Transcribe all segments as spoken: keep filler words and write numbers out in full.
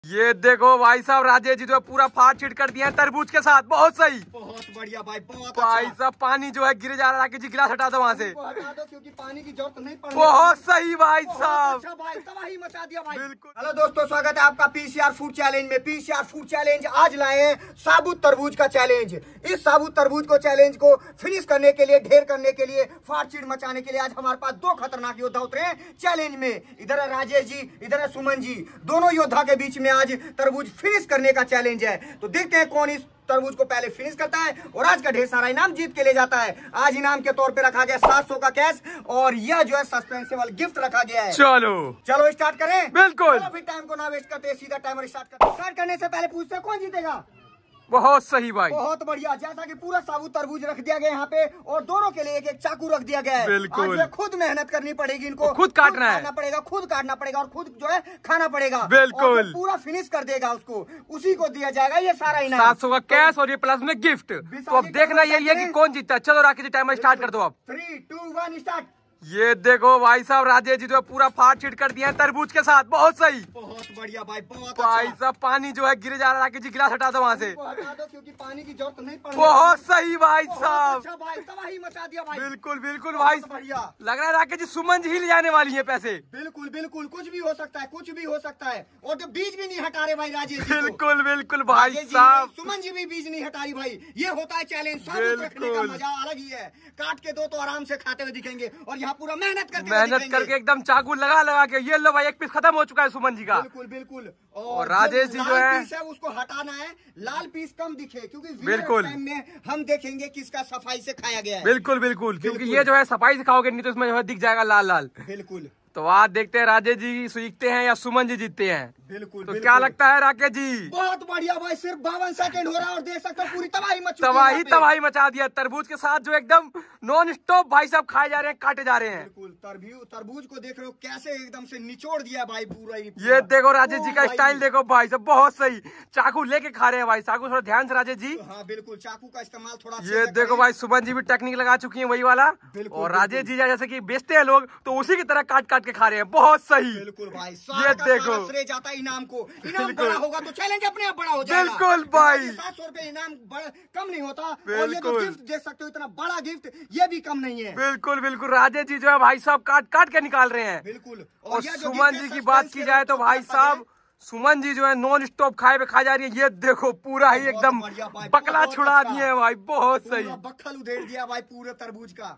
ये देखो भाई साहब, राजेश जी जो है पूरा फाट छिट कर दिया है तरबूज के साथ। बहुत सही, बहुत बढ़िया भाई, बहुत भाई अच्छा। साहब पानी जो है गिर जा रहा है, राकेश जी गिलास हटा दो वहाँ से। हटा दो क्योंकि पानी की जरूरत नहीं पड़। बहुत सही भाई साहब, अच्छा भाई, तबाही मचा दिया भाई। बिल्कुल। हेलो दोस्तों, स्वागत है आपका पीसीआर फूड चैलेंज में। पीसीआर फूड चैलेंज आज लाए हैं साबुत तरबूज का चैलेंज। इस साबुत तरबूज को चैलेंज को फिनिश करने के लिए, ढेर करने के लिए, फाट चीड़ मचाने के लिए आज हमारे पास दो खतरनाक योद्धा उतरे हैं चैलेंज में। इधर है राजेश जी, इधर है सुमन जी। दोनों योद्धा के बीच में आज तरबूज फिनिश करने का चैलेंज है। तो देखते हैं कौन इस तरबूज को पहले फिनिश करता है और आज का ढेर सारा इनाम जीत के ले जाता है। आज इनाम के तौर पे रखा गया सात सौ का कैश और यह जो है सस्पेंसिबल गिफ्ट रखा गया है। चलो चलो स्टार्ट करें। बिल्कुल। चलो फिर टाइम को ना वेस्ट करते, सीधा टाइमर स्टार्ट करते। स्टार्ट करने से पहले पूछते हैं कौन जीतेगा। बहुत सही भाई, बहुत बढ़िया। जैसा कि पूरा साबुत तरबूज रख दिया गया यहाँ पे और दोनों के लिए एक एक चाकू रख दिया गया है। बिल्कुल। आज खुद मेहनत करनी पड़ेगी इनको, खुद काटना है, काटना पड़ेगा, खुद काटना पड़ेगा और खुद जो है खाना पड़ेगा। बिल्कुल। और पूरा फिनिश कर देगा उसको, उसी को दिया जाएगा ये सारा इनाम। सात सौ का कैश और ये प्लस में गिफ्ट। तो अब देखना यही है कि कौन जीतता है। चलो राकेश जी टाइमर स्टार्ट कर दो अब। Three two one start. ये देखो भाई साहब, राजेश जी जो है पूरा फाट छिट कर दिया है तरबूज के साथ। बहुत सही, बहुत बढ़िया भाई, बहुत भाई अच्छा। साहब पानी जो है गिर जा रहा है, राकेश जी गिलास हटा दो वहाँ से। हटा दो क्योंकि पानी की जरूरत नहीं पड़। बहुत सही भाई साहब, अच्छा भाई, तबाही मचा दिया भाई। बिल्कुल बिल्कुल भाई, बढ़िया। लग रहा है राकेश जी सुमन जी ही ले जाने वाली है पैसे। बिल्कुल बिल्कुल, कुछ भी हो सकता है, कुछ भी हो सकता है। और तो बीज भी नहीं हटा रहे भाई राजेश जी। बिल्कुल बिल्कुल भाई राजेश जी साहब, नहीं, सुमन जी भी बीज नहीं हटा रही भाई। ये होता है चैलेंज। साबुत रखने का मजा अलग ही है। काट के दो तो आराम से खाते हुए दिखेंगे और यहाँ पूरा मेहनत करके मेहनत करके एकदम चाकू लगा लगा के। ये लो भाई, एक पीस खत्म हो चुका है सुमन जी का। बिल्कुल बिल्कुल। और राजेश जी जो है, पीस है उसको हटाना है, लाल पीस कम दिखे क्योंकि बिल्कुल टाइम में हम देखेंगे किसका सफाई से खाया गया है। बिल्कुल बिल्कुल, क्योंकि ये जो है सफाई से खाओगे नहीं तो इसमें जो है दिख जाएगा लाल लाल। बिल्कुल। तो आज देखते हैं राजेश जी सीखते हैं या सुमन जी जीतते हैं। बिल्कुल। तो बिल्कुल। क्या लगता है राकेश जी? बहुत बढ़िया भाई, सिर्फ बावन सेकंड हो रहा है और देख सकते हो पूरी तबाही मच चुकी है तबाही यहाँ पे। तबाही मचा दिया तरबूज के साथ जो एकदम नॉन स्टॉप भाई साहब खाए जा रहे हैं, काटे जा रहे हैं। बिल्कुल। तरबूज तरबूज को देख रहे हो कैसे एकदम से निचोड़ दिया भाई पूरा ही। ये देखो राजेश जी का ओ भाई। स्टाइल देखो भाई साहब, बहुत सही। चाकू लेके खा रहे हैं भाई, चाकू थोड़ा ध्यान से राजेश जी। हाँ बिल्कुल, चाकू का इस्तेमाल थोड़ा। ये देखो भाई, सुमन जी भी टेक्निक लगा चुकी है वही वाला। और राजेश जी जैसे कि बेचते हैं लोग तो उसी की तरह काट काट के खा रहे हैं। बहुत सही। बिल्कुल भाई, ये देखो, श्रेय जाता है इनाम को। इनाम बड़ा होगा तो चैलेंज अपने आप बड़ा हो जाएगा। बिल्कुल भाई, सात सौ रुपए इनाम कम नहीं होता। और ये जो बिल्कुल। गिफ्ट देख सकते हो, इतना बड़ा गिफ्ट, ये भी कम नहीं है। बिल्कुल बिल्कुल, राजेश जी जो है भाई साहब काट काट के निकाल रहे हैं। बिल्कुल। और ये जो सुमन गिफ्ट जी है, की बात सस्पेंस की के जाए तो रूप में भाई रखा गया है। साहब सुमन जी जो है नॉन स्टॉप खाए पे खा जा रही है। ये देखो पूरा ही एकदम बहुत बढ़िया भाई, बकला बहुत छुड़ा अच्छा। दिए है भाई। बहुत सही। पूरा बक्खल उधेड़ दिया भाई पूरे तरबूज का।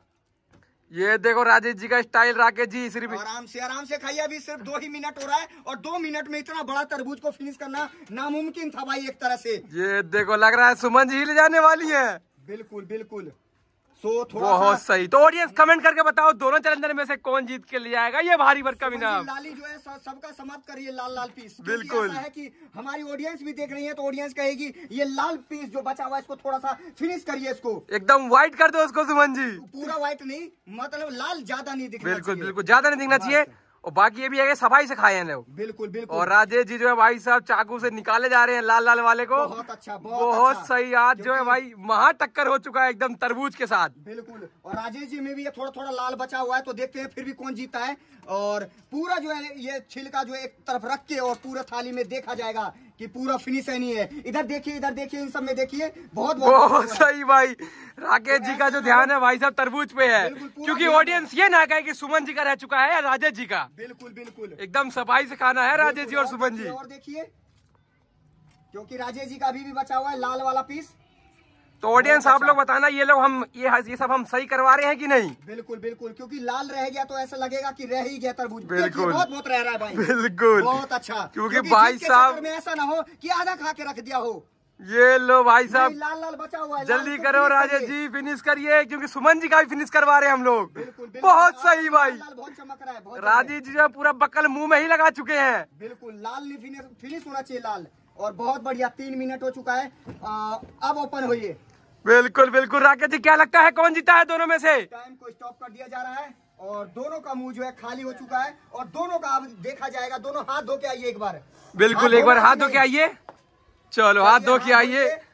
ये देखो राजेश जी का स्टाइल, राकेश जी सिर्फ आराम से आराम से खाइए, अभी सिर्फ दो ही मिनट हो रहा है और दो मिनट में इतना बड़ा तरबूज को फिनिश करना नामुमकिन था भाई एक तरह से। ये देखो लग रहा है सुमन जी ही ले जाने वाली है। बिल्कुल बिल्कुल। सो थोड़ा बहुत सा सही। तो ऑडियंस कमेंट करके बताओ दोनों चैलेंजर में से कौन जीत के ले आएगा ये भारी भरकम इनाम। लाली जो है सब- सबका समाप्त करिए लाल लाल पीस। क्योंकि बिल्कुल। ऐसा है कि हमारी ऑडियंस भी देख रही है तो ऑडियंस कहेगी ये लाल पीस जो बचा हुआ है इसको थोड़ा सा फिनिश करिए, इसको एकदम व्हाइट कर दो उसको सुमन जी। पूरा व्हाइट नहीं, मतलब लाल ज्यादा नहीं दिखना बिल्कुल चाहिए। बिल्कुल, ज्यादा नहीं दिखना चाहिए। और बाकी ये भी है कि सफाई से खाए हैं लोग। बिल्कुल बिल्कुल। और राजेश जी जो है भाई साहब चाकू से निकाले जा रहे हैं लाल लाल वाले को। बहुत अच्छा, बहुत, बहुत अच्छा। सही। आज जो है भाई महा टक्कर हो चुका है एकदम तरबूज के साथ। बिल्कुल। और राजेश जी में भी ये थोड़ा थोड़ा लाल बचा हुआ है तो देखते हैं फिर भी कौन जीता है। और पूरा जो है ये छिलका जो है एक तरफ रख के और पूरा थाली में देखा जाएगा कि पूरा फिनिश है नहीं है। इधर देखिए, इधर देखिए, इन सब में देखिए। बहुत बहुत बहुत सही भाई। राकेश जी का जो ध्यान है भाई साहब तरबूज पे है, बिल्कुल, पूरा क्योंकि ध्यान ऑडियंस ये ना कहे कि सुमन जी का रह चुका है या राजेश जी का। बिल्कुल बिल्कुल। एकदम सफाई से खाना है राजेश जी और सुमन जी। और देखिए, क्योंकि राजेश जी का अभी भी बचा हुआ है लाल वाला पीस। तो ऑडियंस आप लोग बताना ये लोग हम ये ये सब हम सही करवा रहे हैं कि नहीं। बिल्कुल बिल्कुल, क्योंकि लाल रह गया तो ऐसा लगेगा कि रह ही गया तरबूज। बिल्कुल। देखिए, बहुत बहुत रह रहा है भाई। बिल्कुल। बहुत अच्छा। क्योंकि जीत भाई के साहब- चक्कर में ऐसा ना हो कि आधा खा के रख दिया हो। ये लो भाई नहीं, साहब लाल लाल बचा हुआ है। जल्दी लाल को करो finish राजेश करिए। जी, फिनिश करिए क्योंकि सुमन जी का भी फिनिश करवा रहे हैं हम लोग। बिल्कुल, बिल्कुल। बहुत लाल- सही भाई। लाल बहुत चमक रहा है, बहुत राजेश जी जो है पूरा बकल मुंह में ही लगा चुके हैं। बिल्कुल। लाल नहीं, फिनिश फिनिश होना चाहिए लाल। और बहुत बढ़िया, तीन मिनट हो चुका है। आ, अब ओपन होइए। बिल्कुल बिल्कुल। राकेश जी क्या लगता है कौन जीता है दोनों में से? टाइम को स्टॉप कर दिया जा रहा है और दोनों का मुंह जो है खाली हो चुका है और दोनों का अब देखा जाएगा। दोनों हाथ धो के आइए एक बार। बिल्कुल, एक बार हाथ धो के आइए। चलो हाथ धो के आइए।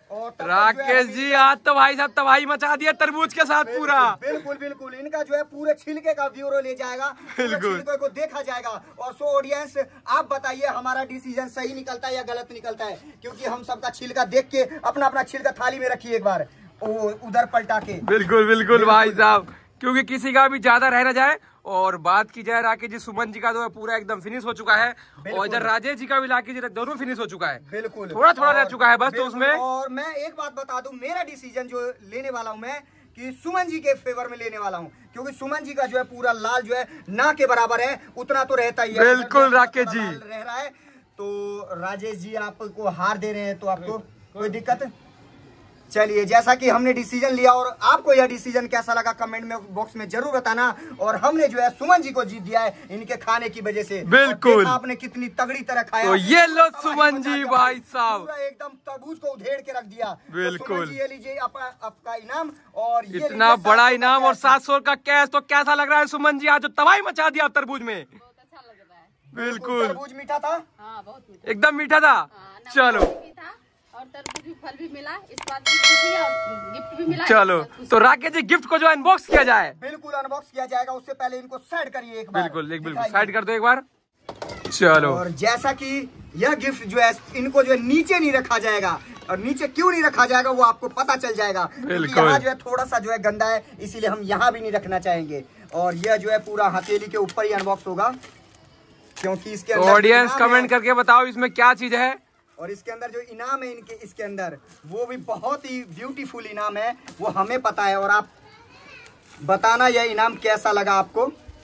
और राकेश जी आज तो भाई साहब तबाही मचा दिया तरबूज के साथ पूरा। बिल्कुल बिल्कुल इनका जो है पूरे छिलके का ब्यूरो ले जाएगा, छिलके को देखा जाएगा। और सो ऑडियंस आप बताइए हमारा डिसीजन सही निकलता है या गलत निकलता है, क्योंकि हम सबका छिलका देख के अपना अपना छिलका थाली में रखिए एक बार उधर पलटा के। बिल्कुल बिल्कुल भाई साहब, क्योंकि किसी का भी ज्यादा रह न जाए। और बात की जाए राकेश जी, सुमन जी का तो पूरा एकदम फिनिश हो चुका है और इधर राजेश जी का भी राकेश जी दोनों फिनिश हो चुका है। बिल्कुल थोड़ा थोड़ा रह चुका है बस तो उसमें। और मैं एक बात बता दूं, मेरा डिसीजन जो लेने वाला हूं मैं कि सुमन जी के फेवर में लेने वाला हूं, क्योंकि सुमन जी का जो है पूरा लाल जो है ना के बराबर है, उतना तो रहता ही है। बिल्कुल राकेश जी रह रहा है। तो राजेश जी आपको हार दे रहे हैं तो आपको कोई दिक्कत? चलिए, जैसा कि हमने डिसीजन लिया और आपको यह डिसीजन कैसा लगा कमेंट में बॉक्स में जरूर बताना। और हमने जो है सुमन जी को जीत दिया है इनके खाने की वजह से। बिल्कुल आपने कितनी तगड़ी तरह खाया। तो ये लो सुमन जी भाई साहब, पूरा एकदम तरबूज को उधेड़ के रख दिया। बिल्कुल तो ये लीजिए आपका आपका इनाम। और ये इतना बड़ा इनाम और सात सौ का कैश। तो कैसा लग रहा है सुमन जी, आज तो तबाही मचा दिया तरबूज में। बहुत अच्छा लग रहा है। बिल्कुल तरबूज मीठा था। हाँ, बहुत मीठा, एकदम मीठा था। चलो और तरबूज भी फल भी मिला, इस बात की खुशी और गिफ्ट भी मिला। चलो तो राकेश जी गिफ्ट को जो अनबॉक्स किया जाए। बिल्कुल अनबॉक्स किया जाएगा, उससे पहले इनको साइड करिए एक बार। बिल्कुल बिल्कुल साइड कर दो एक बार। चलो, और जैसा कि यह गिफ्ट जो है इनको जो है नीचे नहीं रखा जाएगा, और नीचे क्यों नहीं रखा जाएगा वो आपको पता चल जाएगा। बिल्कुल यहाँ जो है थोड़ा सा जो है गंदा है, इसीलिए हम यहाँ भी नहीं रखना चाहेंगे। और यह जो है पूरा हथेली के ऊपर ही अनबॉक्स होगा, क्योंकि इसके अंदर ऑडियंस कमेंट करके बताओ इसमें क्या चीज है। और इसके अंदर जो इनाम है इनके इसके अंदर वो भी बहुत ही ब्यूटीफुल इनाम है, वो हमें पता है। और आप बताना यह इनाम कैसा लगा आपको।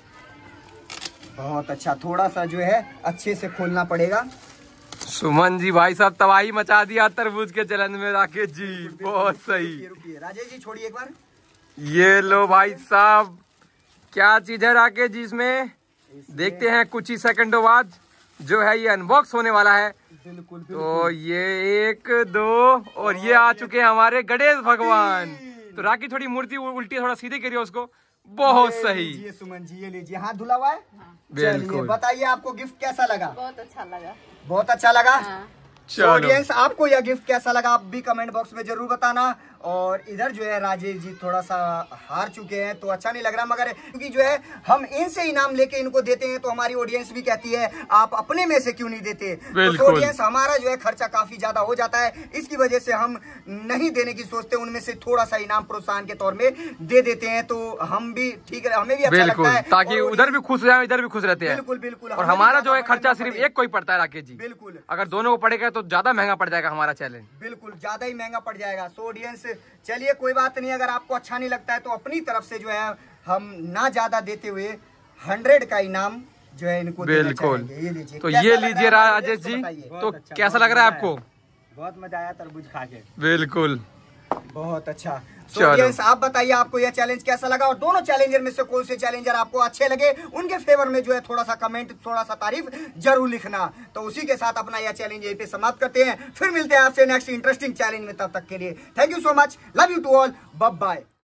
बहुत अच्छा, थोड़ा सा जो है अच्छे से खोलना पड़ेगा। सुमन जी भाई साहब तबाही मचा दिया तरबूज के चलन में। राकेश जी बहुत सही। रुकिए रुकिए राजेश जी छोड़िए एक बार। ये लो भाई साहब, क्या चीज है राकेश जी इसमें, देखते हैं कुछ ही सेकंडों बाद जो है ये अनबॉक्स होने वाला है। बिल्कुल, बिल्कुल। तो ये एक दो और ये आ चुके हैं हमारे गणेश भगवान। तो राकेश थोड़ी मूर्ति उल्टी थोड़ा सीधे करिए उसको। बहुत सही। ये सुमन जी ये लीजिए, हाथ धुला हुआ है। बिल्कुल। बताइए आपको गिफ्ट कैसा लगा? बहुत अच्छा लगा। बहुत अच्छा लगा। चलो ऑडियंस आपको यह गिफ्ट कैसा लगा आप भी कमेंट बॉक्स में जरूर बताना। और इधर जो है राजेश जी थोड़ा सा हार चुके हैं तो अच्छा नहीं लग रहा, मगर क्योंकि जो है हम इनसे इनाम लेके इनको देते हैं तो हमारी ऑडियंस भी कहती है आप अपने में से क्यों नहीं देते। तो ऑडियंस हमारा जो है खर्चा काफी ज्यादा हो जाता है, इसकी वजह से हम नहीं देने की सोचते, उनमें से थोड़ा सा इनाम प्रोत्साहन के तौर में दे देते हैं। तो हम भी ठीक है, हमें भी अच्छा लगता है ताकि उधर भी खुश रहे इधर भी खुश रहते हैं। बिल्कुल बिल्कुल। और हमारा जो है खर्चा सिर्फ एक को ही पड़ता है राकेश जी। बिल्कुल, अगर दोनों को पड़ेगा तो ज्यादा महंगा पड़ जाएगा हमारा चैलेंज। बिल्कुल ज्यादा ही महंगा पड़ जाएगा। सो ऑडियंस चलिए कोई बात नहीं, अगर आपको अच्छा नहीं लगता है तो अपनी तरफ से जो है हम ना ज्यादा देते हुए हंड्रेड का इनाम जो है इनको बिल्कुल। ये लीजिए। तो ये लीजिए राजेश जी, तो कैसा लग रहा है आपको? बहुत मजा आया तरबूज खा के। बिल्कुल बहुत अच्छा। So ऑडियंस आप बताइए आपको यह चैलेंज कैसा लगा, और दोनों चैलेंजर में से कौन से चैलेंजर आपको अच्छे लगे, उनके फेवर में जो है थोड़ा सा कमेंट थोड़ा सा तारीफ जरूर लिखना। तो उसी के साथ अपना यह चैलेंज यहीं पे समाप्त करते हैं, फिर मिलते हैं आपसे नेक्स्ट इंटरेस्टिंग चैलेंज में। तब तक के लिए thank you so much, love you to all, bye bye.